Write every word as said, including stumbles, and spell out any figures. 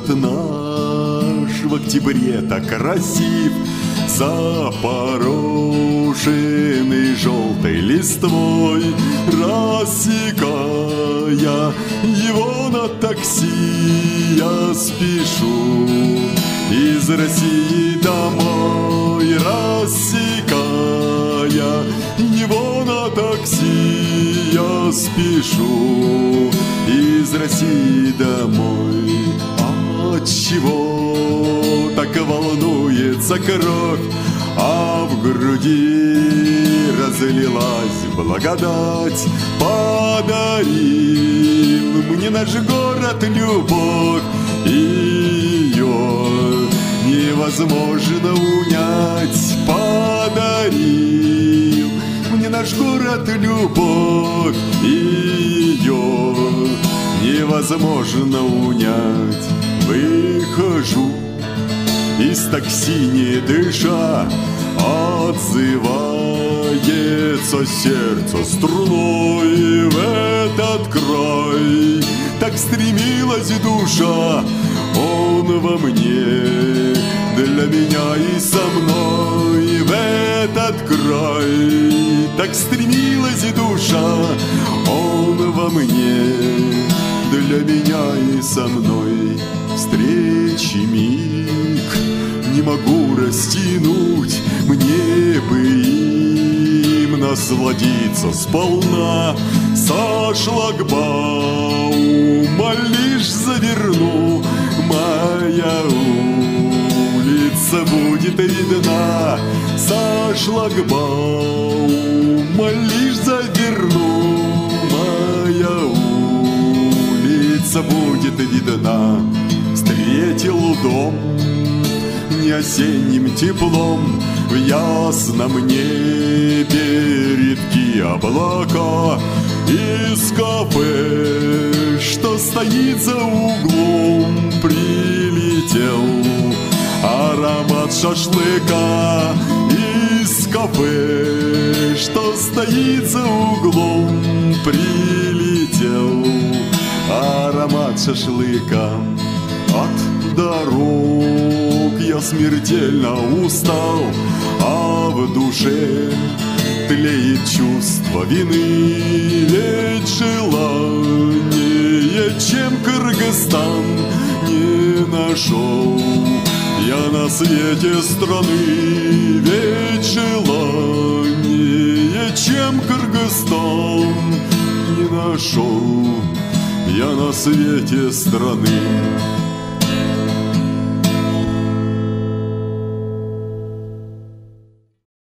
город наш в октябре так красив, запорошенный желтой листвой, рассекая его на такси, я спешу из России домой, рассекая его на такси, я спешу из России домой. Отчего так волнуется кровь, а в груди разлилась благодать? Подарил мне наш город любовь, ее невозможно унять. Подарил мне наш город любовь, ее невозможно унять. Выхожу из такси, не дыша, отзывается сердце струной. В этот край так стремилась душа, он во мне, для меня и со мной. В этот край так стремилась душа, он во мне, для меня и со мной. Встречи миг не могу растянуть, мне бы им насладиться сполна. Со шлагбаума лишь заверну, моя улица будет видна. Со шлагбаума лишь заверну, моя улица будет видна. Встретил дом не осенним теплом, в ясном небе редкие облака. Из кафе, что стоит за углом, прилетел аромат шашлыка. Из кафе, что стоит за углом, прилетел аромат шашлыка. От дорог я смертельно устал, а в душе тлеет чувство вины. Ведь желание, чем Кыргызстан, не нашел я на свете страны. Ведь желание, чем Кыргызстан, не нашел я на свете страны.